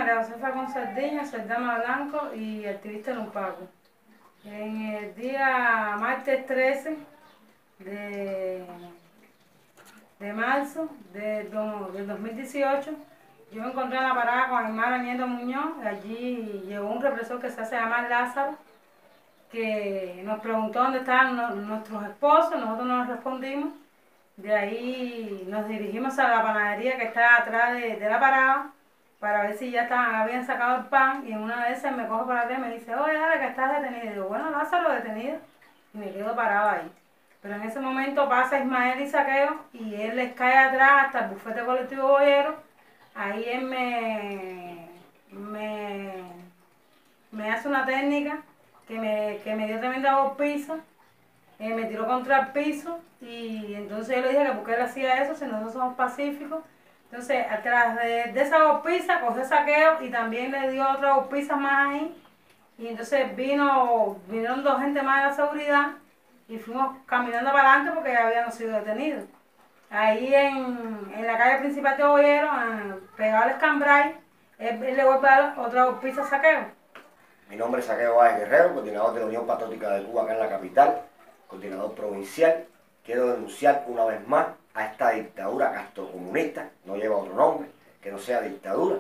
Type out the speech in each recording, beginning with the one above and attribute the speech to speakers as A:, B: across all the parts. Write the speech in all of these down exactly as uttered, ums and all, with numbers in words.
A: María Josefa Consardina, Saldama Blanco y activista en Lumpaco. En el día martes trece de, de marzo de, do, del dos mil dieciocho, yo me encontré en la parada con mi hermana Nieto Muñoz. Allí llegó un represor que se hace llamar Lázaro, que nos preguntó dónde estaban no, nuestros esposos. Nosotros no nos respondimos. De ahí nos dirigimos a la panadería que está atrás de, de la parada para ver si ya estaban, habían sacado el pan, y en una de esas me cojo para atrás y me dice: oye, dale, que estás detenido. Y digo: bueno, Lázaro, detenido. Y me quedo parado ahí. Pero en ese momento pasa Ismael y Saqueo y él les cae atrás hasta el bufete colectivo Boyero. Ahí él me, me, me hace una técnica que me, que me dio tremenda golpiza. Eh, me tiró contra el piso, y entonces yo le dije que por qué él hacía eso si nosotros somos pacíficos. Entonces, atrás de, de esa golpiza cogió Saqueo y también le dio otra golpiza más ahí. Y entonces vino, vinieron dos gente más de la seguridad y fuimos caminando para adelante porque ya habíamos sido detenidos. Ahí en, en la calle principal de Boyero, pegado al escambray, él, él le vuelve a dar otra golpiza a Saqueo.
B: Mi nombre es Saqueo Báez Guerrero, coordinador de la Unión Patriótica de Cuba acá en la capital, coordinador provincial. Quiero denunciar una vez más a esta dictadura castrocomunista, no lleva otro nombre, que no sea dictadura,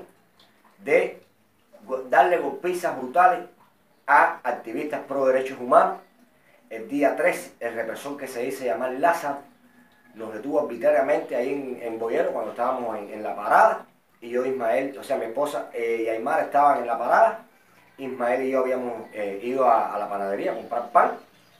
B: de darle golpizas brutales a activistas pro derechos humanos. El día tres, el represor que se dice llamar Lázaro nos detuvo arbitrariamente ahí en, en Boyero cuando estábamos en, en la parada, y yo, Ismael, o sea mi esposa eh, y Aymara estaban en la parada. Ismael y yo habíamos eh, ido a, a la panadería a comprar pan,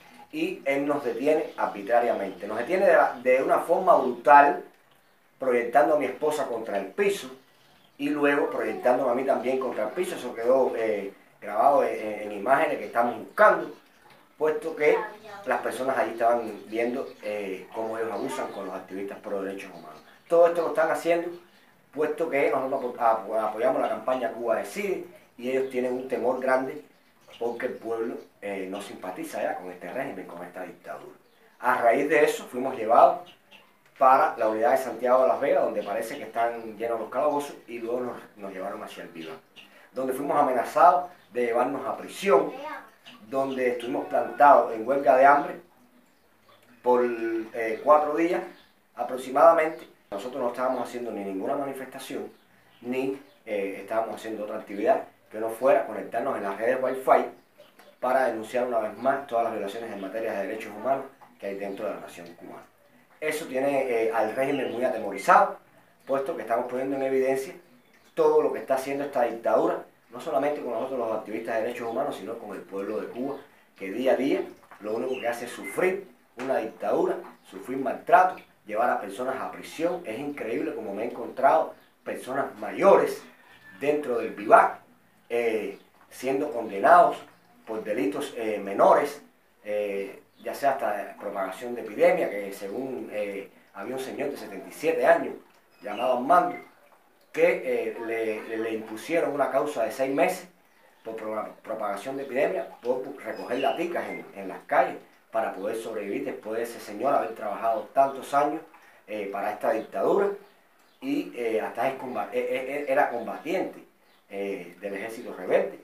B: y él nos detiene arbitrariamente. Nos detiene de, la, de una forma brutal, proyectando a mi esposa contra el piso y luego proyectándome a mí también contra el piso. Eso quedó eh, grabado en, en imágenes que estamos buscando, puesto que las personas allí estaban viendo eh, cómo ellos abusan con los activistas pro derechos humanos. Todo esto lo están haciendo puesto que nosotros apoyamos la campaña Cuba Decide, y ellos tienen un temor grande porque el pueblo eh, no simpatiza ya con este régimen, con esta dictadura. A raíz de eso fuimos llevados para la unidad de Santiago de las Vegas, donde parece que están llenos los calabozos, y luego nos, nos llevaron hacia el Viva, donde fuimos amenazados de llevarnos a prisión, donde estuvimos plantados en huelga de hambre por eh, cuatro días aproximadamente. Nosotros no estábamos haciendo ni ninguna manifestación, ni eh, estábamos haciendo otra actividad que no fuera conectarnos en las redes Wi-Fi para denunciar una vez más todas las violaciones en materia de derechos humanos que hay dentro de la nación cubana. Eso tiene eh, al régimen muy atemorizado, puesto que estamos poniendo en evidencia todo lo que está haciendo esta dictadura, no solamente con nosotros los activistas de derechos humanos, sino con el pueblo de Cuba, que día a día lo único que hace es sufrir una dictadura, sufrir maltrato, llevar a personas a prisión. Es increíble como me he encontrado personas mayores dentro del Vivac, eh, siendo condenados por delitos eh, menores, eh, ya sea hasta propagación de epidemia, que según eh, había un señor de setenta y siete años llamado Armando, que eh, le, le impusieron una causa de seis meses por pro, propagación de epidemia, por recoger laticas en, en las calles para poder sobrevivir después de ese señor haber trabajado tantos años eh, para esta dictadura, y eh, hasta es combat eh, era combatiente eh, del ejército rebelde.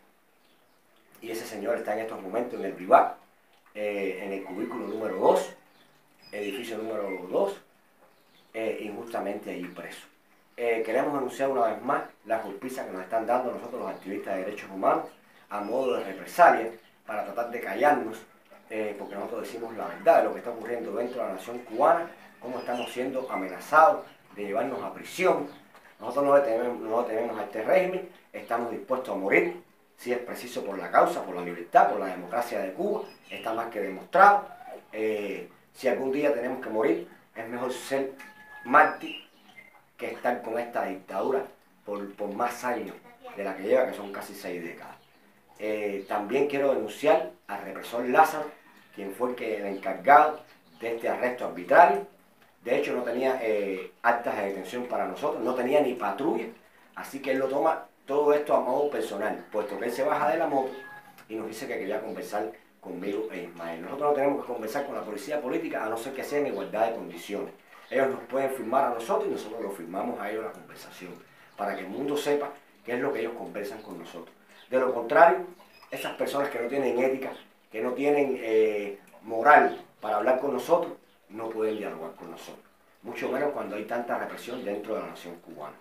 B: Y ese señor está en estos momentos en el Vivac, eh, en el cubículo número dos, edificio número dos, eh, injustamente allí preso. Eh, queremos denunciar una vez más la golpiza que nos están dando nosotros los activistas de derechos humanos a modo de represalia para tratar de callarnos, eh, porque nosotros decimos la verdad de lo que está ocurriendo dentro de la nación cubana, cómo estamos siendo amenazados de llevarnos a prisión. Nosotros no detenemos, no detenemos a este régimen, estamos dispuestos a morir si es preciso por la causa, por la libertad, por la democracia de Cuba. Está más que demostrado. Eh, si algún día tenemos que morir, es mejor ser mártir que estar con esta dictadura por, por más años de la que lleva, que son casi seis décadas. Eh, también quiero denunciar al represor Lázaro, quien fue el, que, el encargado de este arresto arbitrario. De hecho, no tenía eh, actas de detención para nosotros, no tenía ni patrulla, así que él lo toma todo esto a modo personal, puesto que él se baja de la moto y nos dice que quería conversar conmigo e Ismael. Nosotros no tenemos que conversar con la policía política a no ser que sea en igualdad de condiciones. Ellos nos pueden firmar a nosotros y nosotros lo firmamos a ellos la conversación, para que el mundo sepa que es lo que ellos conversan con nosotros. De lo contrario, esas personas que no tienen ética, que no tienen eh, moral para hablar con nosotros, no pueden dialogar con nosotros. Mucho menos cuando hay tanta represión dentro de la nación cubana.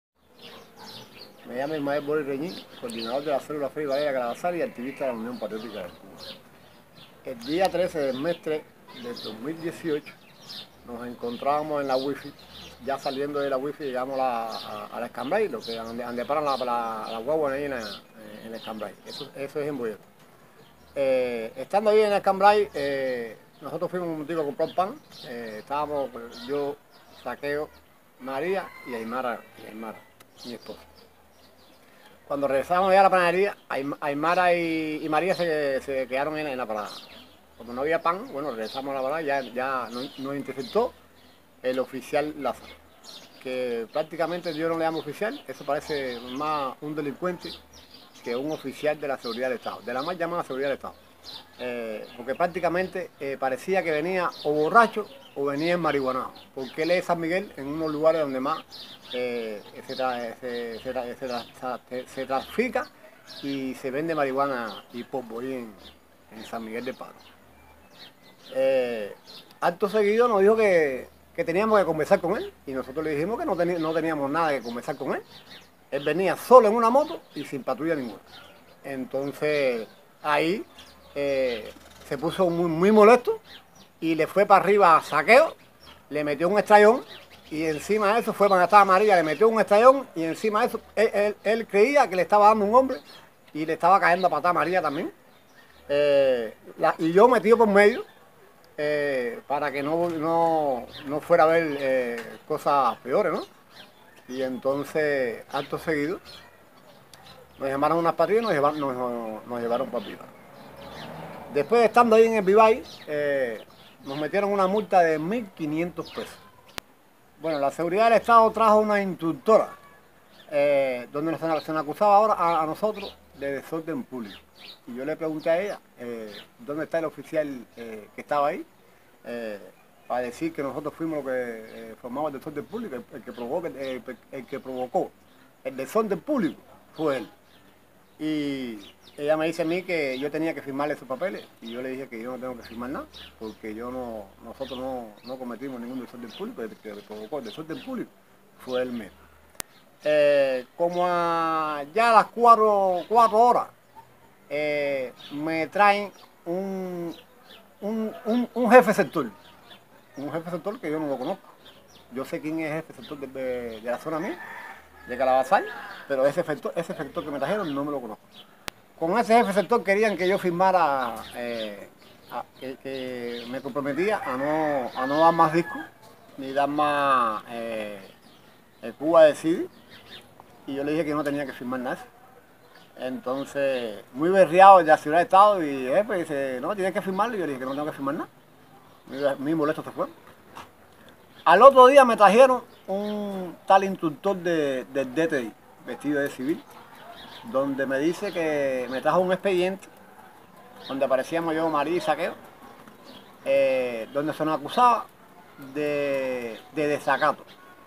C: Me llamo Ismael Boris Reñín, coordinador de la célula Fray Varela Calabazal y activista de la Unión Patriótica de Cuba. El día trece del mes tres del dos mil dieciocho nos encontrábamos en la wifi, ya saliendo de la wifi llegamos a, a, a la Escambray, lo que donde, donde paran la, la, la guagua ahí en, la, en la Escambray, eso, eso es en Boyeto. Eh, estando ahí en la Escambray, eh, nosotros fuimos un momentico a comprar pan, eh, estábamos yo, Saqueo, María y Aymara, y Aymara, mi esposa. Cuando regresamos ya a la panadería, Aymara y, y María se, se quedaron en, en la parada. Como no había pan, bueno, regresamos a la parada, ya, ya nos, nos interceptó el oficial Lázaro, que prácticamente yo no le llamo oficial, eso parece más un delincuente que un oficial de la seguridad del Estado, de la más llamada seguridad del Estado. Eh, porque prácticamente eh, parecía que venía o borracho o venía en marihuana, porque él es San Miguel en unos lugares donde más eh, se, tra se, se, tra se, se, se trafica y se vende marihuana y polvo ahí en, en San Miguel de Palo. Eh, acto seguido nos dijo que, que teníamos que conversar con él y nosotros le dijimos que no, tení, no teníamos nada que conversar con él. Él venía solo en una moto y sin patrulla ninguna. Entonces ahí eh, se puso muy, muy molesto y le fue para arriba a Saqueo, le metió un estrellón y encima de eso fue para donde estaba María, le metió un estrellón y encima de eso él, él, él creía que le estaba dando un hombre y le estaba cayendo a patada a María también. Eh, la, y yo metido por medio eh, para que no, no, no fuera a ver eh, cosas peores, ¿no? Y entonces, acto seguido, nos llamaron unas patrullas y nos llevaron, nos, nos llevaron para el Vivay. Después de estando ahí en el Vivay, eh, nos metieron una multa de mil quinientos pesos. Bueno, la seguridad del Estado trajo una instructora, eh, donde nos, se nos acusaba ahora a, a nosotros de desorden público. Y yo le pregunté a ella, eh, ¿dónde está el oficial eh, que estaba ahí? Eh, para decir que nosotros fuimos los que eh, formamos el desorden público, el, el, que provocó, el, el que provocó el desorden público fue él. Y ella me dice a mí que yo tenía que firmarle sus papeles y yo le dije que yo no tengo que firmar nada porque yo no, nosotros no, no cometimos ningún desorden público, el que provocó el desorden público fue él mismo. Eh, como a ya a las cuatro, cuatro horas eh, me traen un, un, un, un jefe sector. Un jefe sector que yo no lo conozco. Yo sé quién es el jefe sector de, de, de la zona mía, de Calabazal, pero ese sector, ese sector que me trajeron no me lo conozco. Con ese jefe sector querían que yo firmara, eh, a, que, que me comprometía a no, a no dar más discos, ni dar más eh, Cuba Decide, y yo le dije que no tenía que firmar nada. Entonces, muy berriado de la ciudad de Estado, y el jefe dice, no, tienes que firmarlo, y yo le dije que no tengo que firmar nada. Muy molesto se fue. Al otro día me trajeron un tal instructor de, del D T I, vestido de civil, donde me dice que me trajo un expediente donde aparecíamos yo, María y Saqueo, eh, donde se nos acusaba de, de desacato,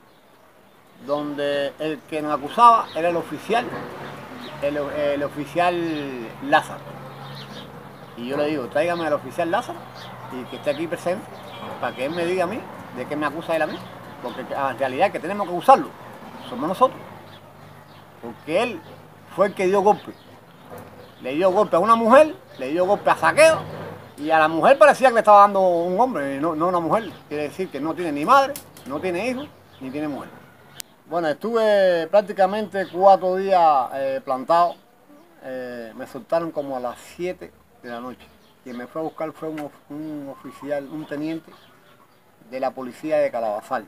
C: donde el que nos acusaba era el oficial, el, el oficial Lázaro. Y yo le digo, tráigame al oficial Lázaro y que esté aquí presente para que él me diga a mí de qué me acusa él a mí, porque en realidad el que tenemos que usarlo somos nosotros, porque él fue el que dio golpe, le dio golpe a una mujer, le dio golpe a Saqueo y a la mujer parecía que le estaba dando un hombre, y no, no una mujer, quiere decir que no tiene ni madre, no tiene hijos, ni tiene mujer. Bueno, estuve prácticamente cuatro días eh, plantado, eh, me soltaron como a las siete de la noche. Quien me fue a buscar fue un, un oficial, un teniente de la policía de Calabazal,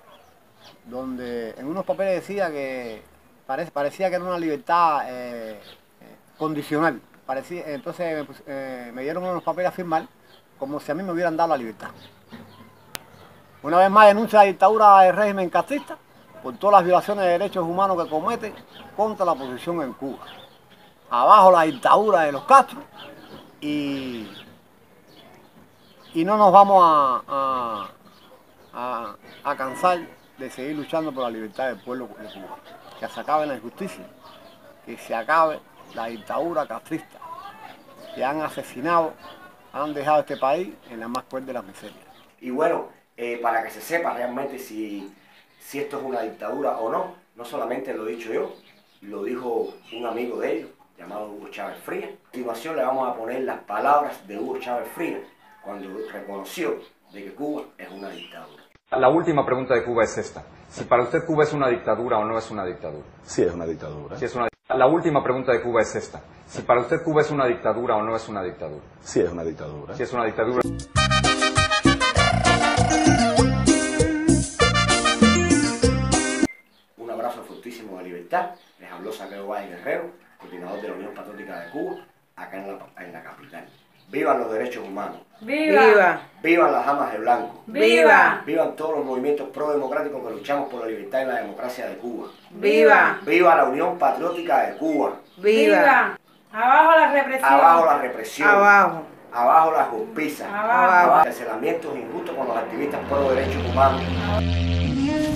C: donde en unos papeles decía que parece, parecía que era una libertad eh, eh, condicional. Parecía, entonces eh, me dieron unos papeles a firmar como si a mí me hubieran dado la libertad. Una vez más denuncia la dictadura del régimen castrista por todas las violaciones de derechos humanos que comete contra la oposición en Cuba. Abajo la dictadura de los Castro. Y, y no nos vamos a, a, a, a cansar de seguir luchando por la libertad del pueblo de Cuba, que se acabe la injusticia que se acabe la dictadura castrista, que han asesinado, han dejado este país en la más cruel de las miserias.
B: Y bueno, eh, para que se sepa realmente si, si esto es una dictadura o no, no solamente lo he dicho yo, lo dijo un amigo de ellos, llamado Hugo Chávez Frías. A continuación le vamos a poner las palabras de Hugo Chávez Frías cuando reconoció de que Cuba es una dictadura.
D: La última pregunta de Cuba es esta. Si para usted Cuba es una dictadura o no es una dictadura.
E: Sí, es una dictadura.
D: Si es una... La última pregunta de Cuba es esta. Si para usted Cuba es una dictadura o no es una dictadura.
E: Sí, es una dictadura.
D: Si es una dictadura.
B: Un abrazo fortísimo de libertad. Les habló Saqueo Báez Guerrero, coordinador de la Unión Patriótica de Cuba, acá en la, en la capital. ¡Vivan los derechos humanos!
A: ¡Viva!
F: ¡Viva!
B: ¡Vivan las damas de blanco!
F: ¡Viva!
B: ¡Vivan todos los movimientos pro-democráticos que luchamos por la libertad y la democracia de Cuba!
F: ¡Viva!
B: ¡Viva la Unión Patriótica de Cuba!
F: ¡Viva!
A: Abajo la represión.
B: Abajo la represión.
F: Abajo.
B: Abajo las golpizas.
A: Abajo.
B: Abajo los encarcelamientos injustos con los activistas pro derechos humanos.